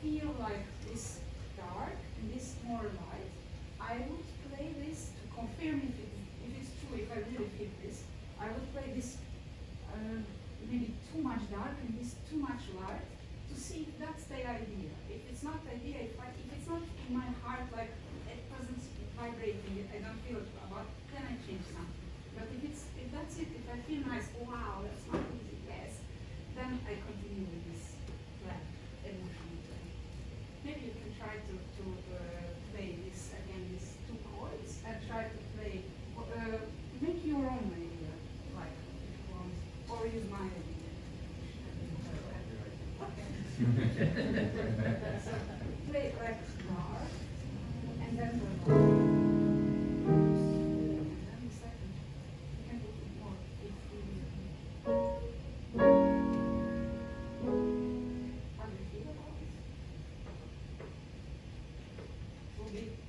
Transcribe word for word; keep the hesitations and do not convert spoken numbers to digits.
feel like this dark and this more light, I would play this to confirm if, it, if it's true, if I really feel this. I would play this uh, maybe too much dark and this too much light to see if that's the idea. If it's not the idea, if, I, if it's not in my heart, like it doesn't vibrating, I don't feel it about, then I change something. But if it's if that's it, if I feel nice, wow, that's not easy, yes, then I continue with this plan, emotional plan. Maybe you can try to, to uh, play this again, these two chords, and try to play, uh, make your own idea, like if you want, or use my idea. Okay. So play like dark, and then go on. How do you feel about this? Will be